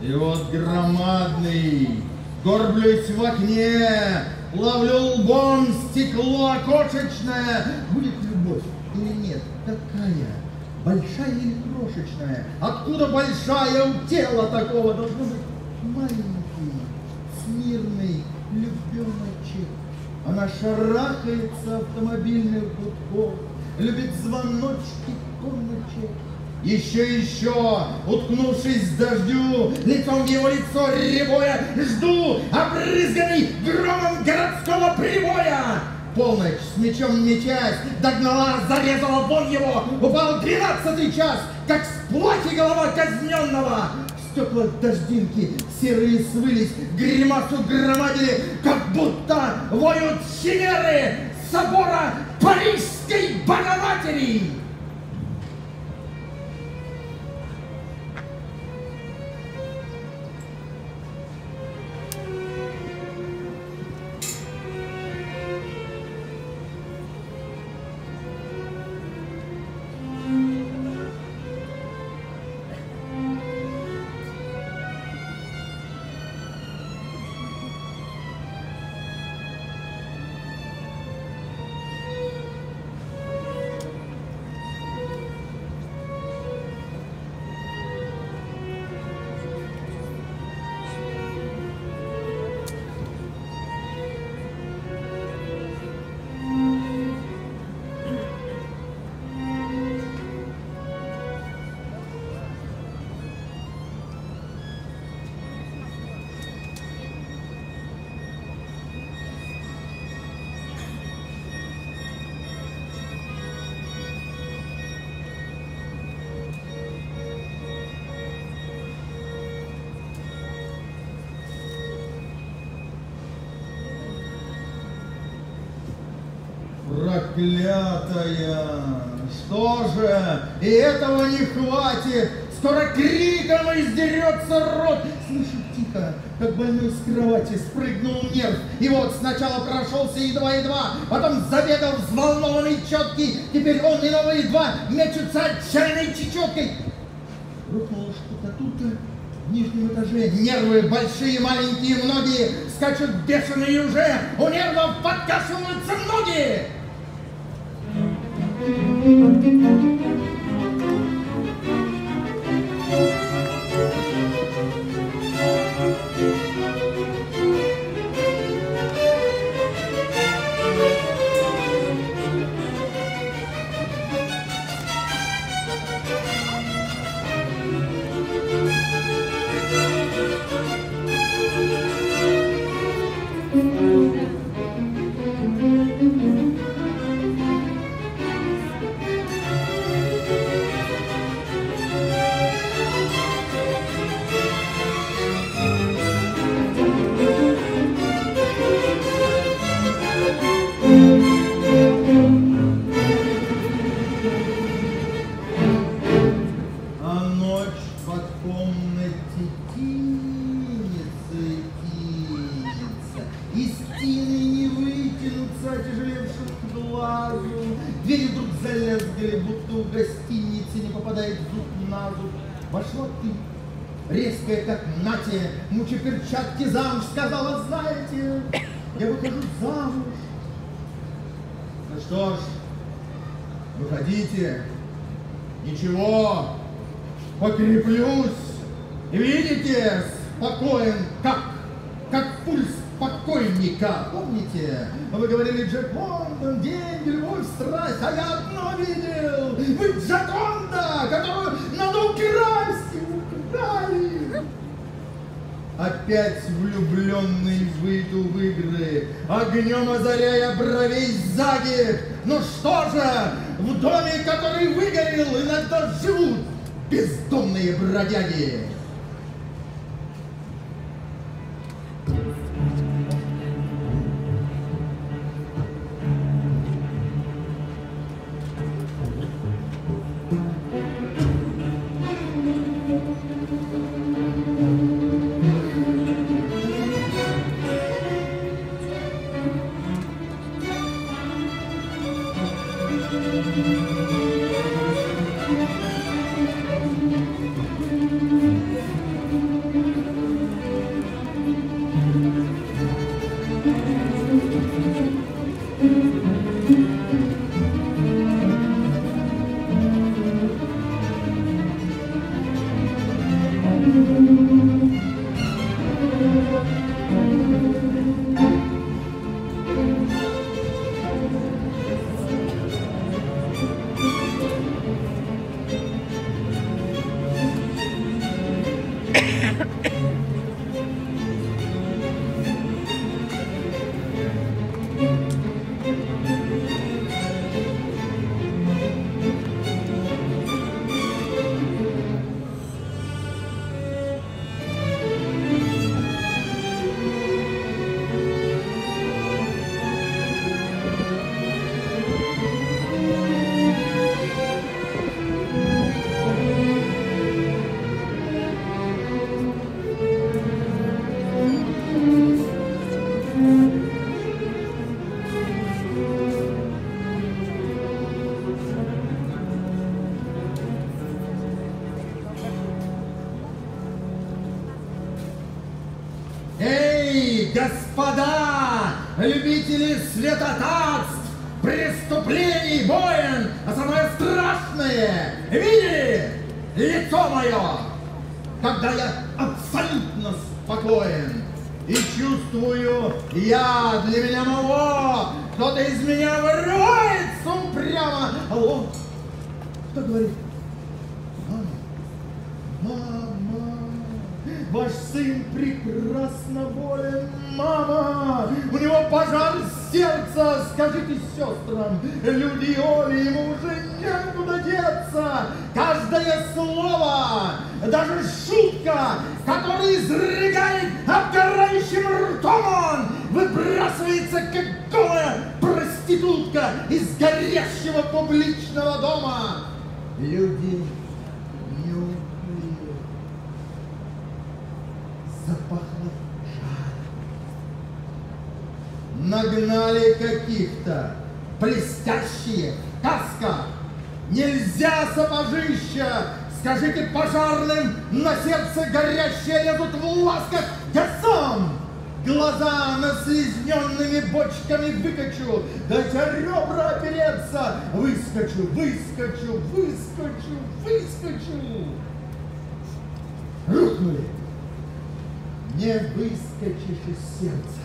И вот громадный, горблюсь в окне, ловлю лбом стекло окошечное. Будет любовь или нет? Какая? Большая или крошечная? Откуда большая у тела такого? Должно быть маленький, смирный любимочек. Она шарахается автомобильных гудков, любит звоночки коночек. Еще, уткнувшись в дождю, лицом в его лицо рябое, жду, обрызганный громом городского прибоя. Полночь, с мечом мечась, догнала, зарезала вон его, упал 12-й час, как с плоти голова казненного. В стеклах дождинки серые свылись, гримасу громадили, как будто воют химеры собора Парижской Богоматери. Проклятая! Что же, и этого не хватит! Скоро криком издерется рот! Слышу тихо, как больной с кровати спрыгнул нерв. И вот сначала прошелся едва-едва, потом забегал взволнованный четкий. Теперь он и новые два мечутся отчаянной чечеткой. Рухнуло что-то тут в нижнем этаже. Нервы большие, маленькие, многие скачут бешеные уже. У нервов подкашиваются ноги. Двери вдруг залезгали, будто у гостиницы не попадает зуб на зуб. Вошла ты, резкая, как Натя, муча перчатки замуж, сказала, знаете, я выхожу замуж. Ну что ж, выходите, ничего, покреплюсь. Видите, спокоен, как пульс покойника. Помните, вы говорили, Джек Лондон, деньги, любовь, страсть, а я одно видел. Вы Джаконда, которую надо украсть, украли. Опять влюбленный выйду в игры, огнем озаряя бровей сзади. Ну что же, в доме, который выгорел, иногда живут бездомные бродяги. Господа, любители святотатств, преступлений, войн, а самое страшное, видели лицо мое, когда я абсолютно спокоен и чувствую, я для меня мало, кто-то из меня вырывается упрямо. Алло, кто говорит? Мама, ваш сын прекрасно болен, мама! У него пожар сердца! Скажите сестрам, люди Оли, ему уже некуда деться! Каждое слово, даже шутка, которую изрыгает обгорающим ртом он, выбрасывается, как голая проститутка из горящего публичного дома! Люди запахло жаром. Нагнали каких-то блестящие каска. Нельзя сапожища. Скажите пожарным, на сердце горящие лезут в ласках. Я сам глаза наслизненными бочками выкачу. Дайте ребра опереться. Выскочу, выскочу, выскочу, выскочу. Рухнули. Не выскочишь из сердца.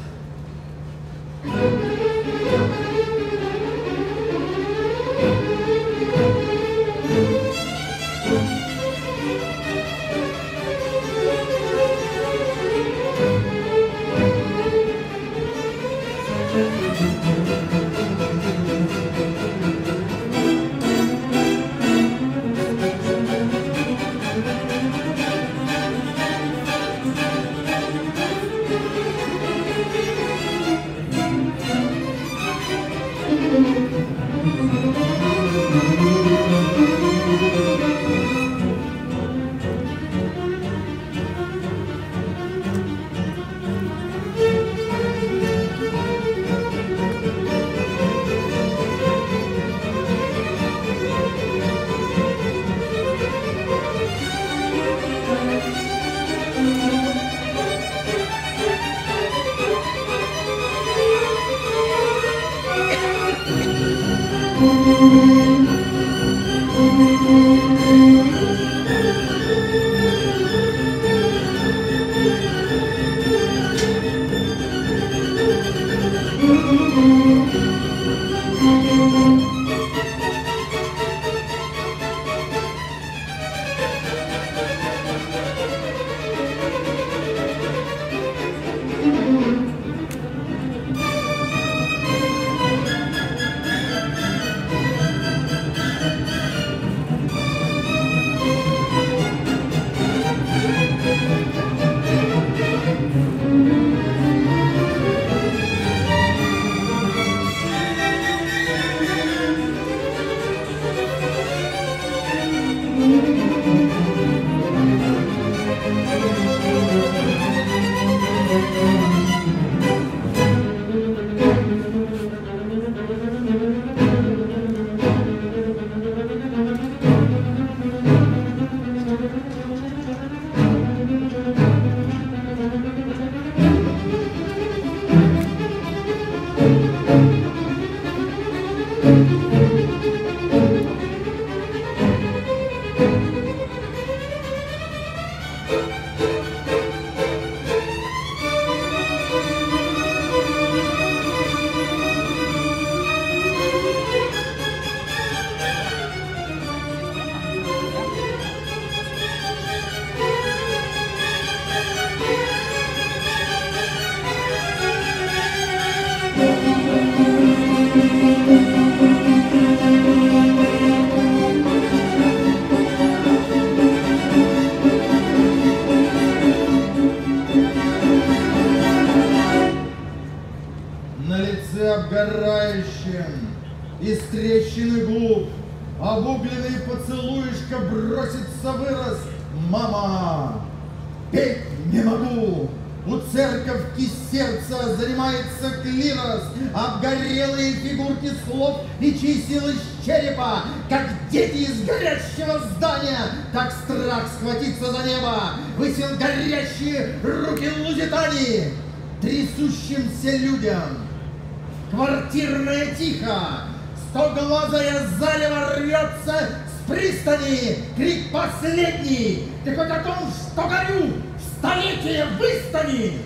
трещины губ, обугленный поцелуишка бросится вырос. Мама, петь не могу. У церковки сердца занимается клирос, обгорелые фигурки слов и чисел из черепа, как дети из горящего здания, так страх схватиться за небо, высел горящие руки лузитани, трясущимся людям. Квартирная тихо, стоглазая зарево рвется с пристани, крик последний, ты хоть о том, что горю, столетие выстани!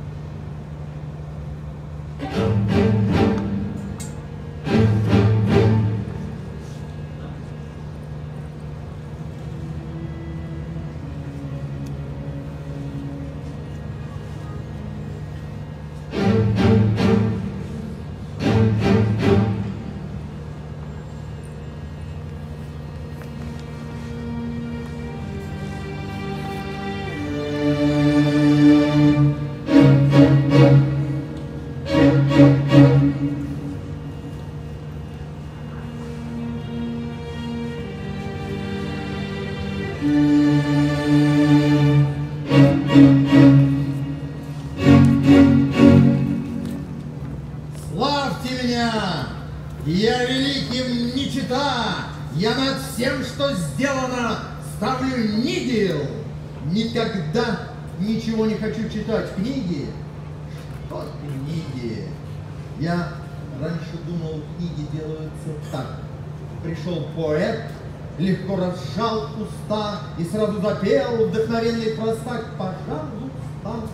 Славьте меня! Я великим не чета! Я над всем, что сделано, ставлю нигил! Никогда ничего не хочу читать. Книги? Что книги? Я раньше думал, книги делаются так. Пришел поэт, легко разжал уста и сразу запел вдохновенный простак. Пожалуйста.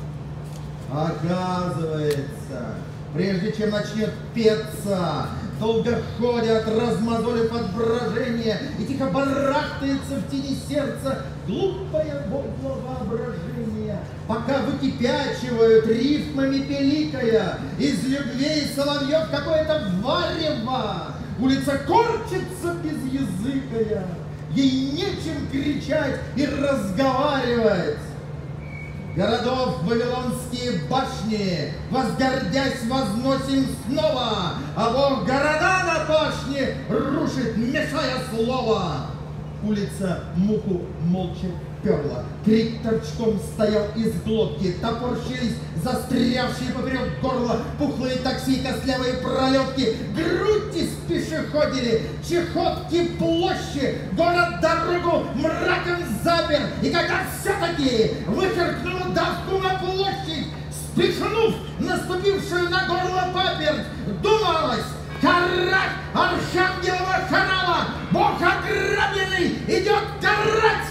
Оказывается, прежде чем начнет петься, долго ходят, размазолив от брожения, и тихо барахтается в тени сердца глупое бодло воображение, пока выкипячивают рифмами пеликая, из любвей соловьев какое-то варево, улица корчится безязыкая, ей нечем кричать и разговаривать. Городов вавилонские башни, возгордясь, возносим снова, а Бог города на башне рушит, мешая слово. Улица муку молча перла, крик торчком стоял из глотки, топорщились застрявшие поперек горла пухлые такси, костлявые пролетки, грудь пешеходили, чехотки площади, город дорогу мраком запер, и когда все-таки вычеркнул давку на площадь, спихнув наступившую на горло паперть, думалось, карать архангелова храма, Бог ограбленный идет карать!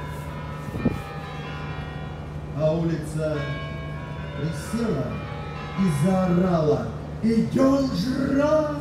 А улица присела и заорала: идем жрать!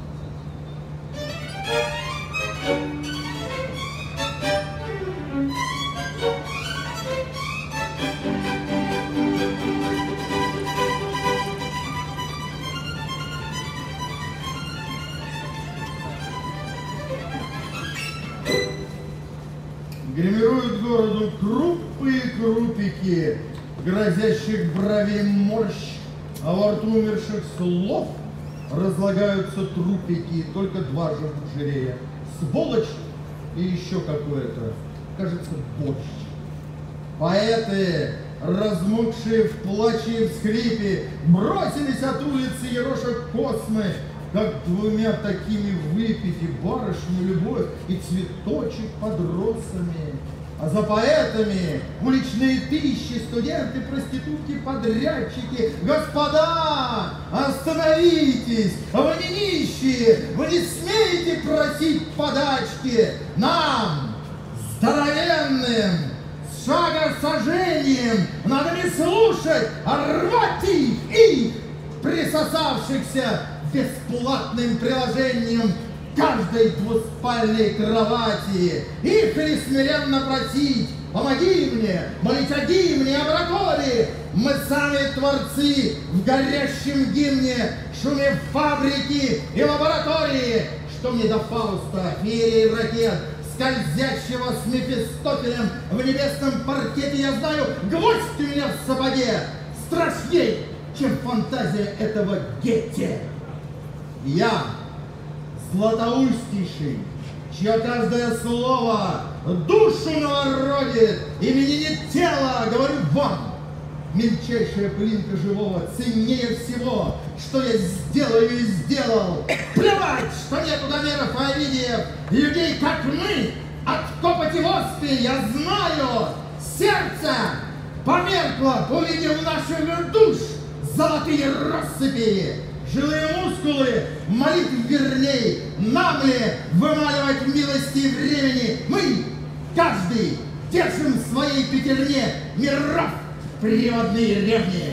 Гримируют городу крупы и крупики, грозящих бровей морщ, а во рту умерших слов разлагаются трупики, только два живут жирея. Сволочь и еще какое-то, кажется, борщ. Поэты, размокшие в плаче и всхлипе, бросились от улицы ероша космы, как двумя такими выпить и барышню любовь, и цветочек под росами. А за поэтами уличные тысячи, студенты, проститутки, подрядчики. Господа, остановитесь! Вы не нищие, вы не смеете просить подачки. Нам, здоровенным, с шагосожжением, надо не слушать, а рвать их, присосавшихся бесплатным приложением каждой двуспальной кровати. Их ли смиренно просить: помоги мне, молитяги мне, обработали. Мы сами творцы в горящем гимне, шуме фабрики и лаборатории. Что мне до Фауста, феерии ракет, скользящего с Мефистофелем в небесном паркете? Я знаю, гвоздь у меня в сапоге страшней, чем фантазия этого Гетте. Я, златоустейший, чье каждое слово душу наворотит, имени нет тела, говорю вам, мельчайшая пылинка живого ценнее всего, что я сделаю и сделал. Плевать, что нету домеров и овидиев, людей, как мы, от копоти воспи, я знаю, сердце померкло, увидев наших душ, золотые россыпи, жилые мускулы, молитв верней, нам ли вымаливать милости времени? Мы, каждый, держим в своей пятерне миров природные ревни.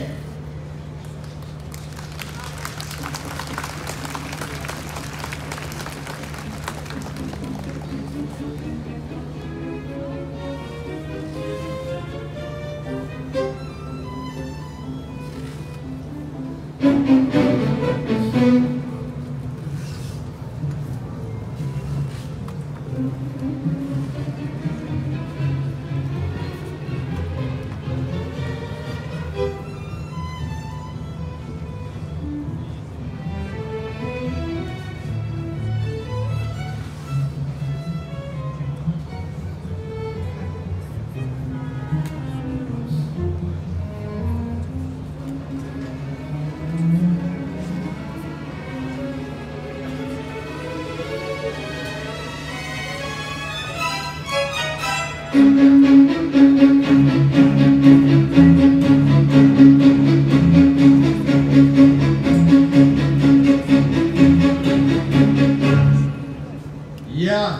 Я,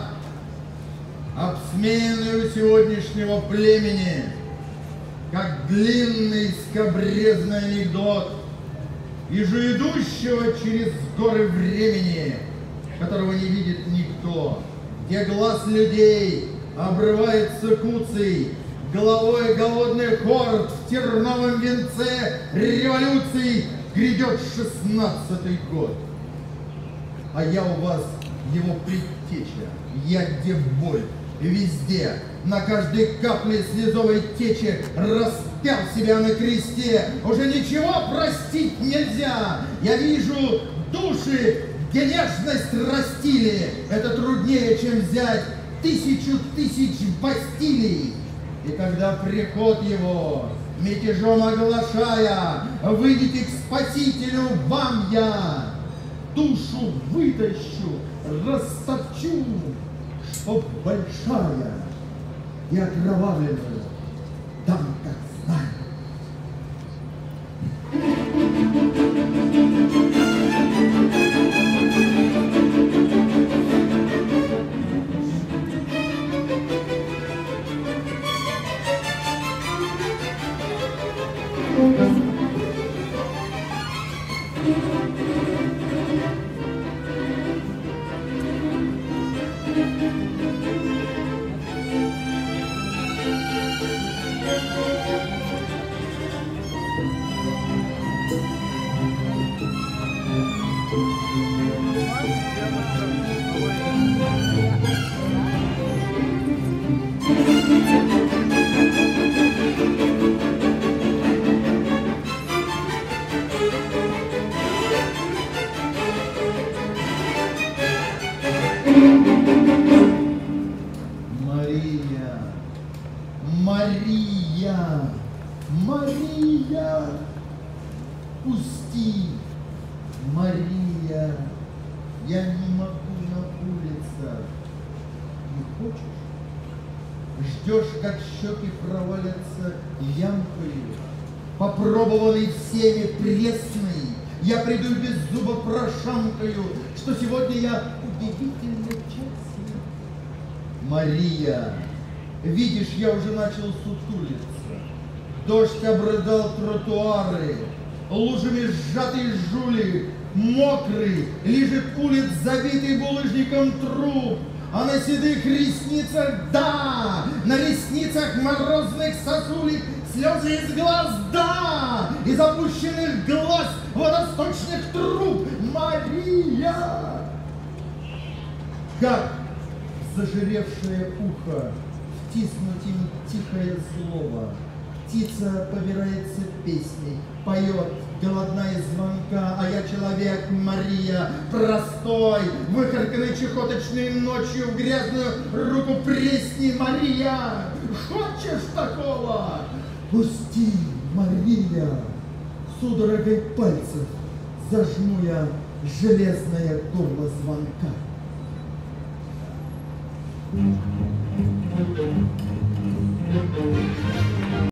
обсмеянный у сегодняшнего племени, как длинный скабрезный анекдот, и же идущего через горы времени, которого не видит никто, где глаз людей обрывается куцей, головой голодный хорд в терновом венце революции грядет 16-й год. А я у вас его предтеча, я где боль, везде, на каждой капле слезовой течи распял себя на кресте. Уже ничего простить нельзя. Я вижу души, где нежность растили. Это труднее, чем взять 1000 тысяч Бастилий. И когда приход его, мятежом оглашая, выйдете к Спасителю, вам я душу вытащу, растопчу, чтоб большая и окровавленную дам как знамя. Мария, Мария, пусти, Мария, я не могу на улицах. Не хочешь? Ждешь, как щеки провалятся ямкою, попробованный всеми пресный. Я приду без зуба прошамкаю, что сегодня я удивительно честный. Мария, видишь, я уже начал сутулиться. Дождь обрыдал тротуары, лужами сжатый жулик, мокрый, лежит улиц, забитый булыжником труп. А на седых ресницах, да, на ресницах морозных сосулек слезы из глаз, да, из опущенных глаз водосточных труб. Мария! Как зажиревшее ухо втиснуть им тихое слово. Птица побирается песней, поет голодна из звонка, а я человек, Мария, простой, выхарканный чехоточной ночью в грязную руку пресни, Мария. Хочешь такого? Пусти, Мария. Судорогой пальцев зажму я железное горло звонка.